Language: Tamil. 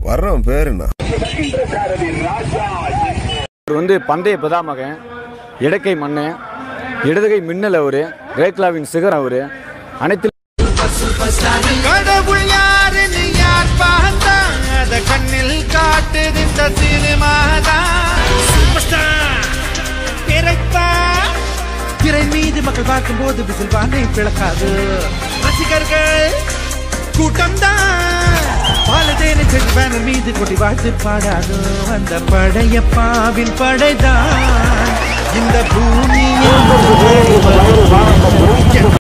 வர்றவன் பேர் என்ன? பந்தய பிதாமகன், இடக்கை மன்னன், இடதுகை மின்னல் அவரு, ரேக்லாவின் சிகர் அவரு, அனைத்து கடவுள் யாருன்னு யார் பார்த்தா அத கண்ணில் காட்டுது இந்த சினிமாதான். சூப்பர் ஸ்டார் திரை மீது மக்கள் பார்க்கும் போது விசில் வானை பிளக்காது. ரசிகர்கள் கூட்டம் தான் பாலதேனை சென்று பேனர் மீது கொட்டி வாழ்த்து பாடாது. அந்த படையப்பாவின் படைதான் இந்த பூமியில்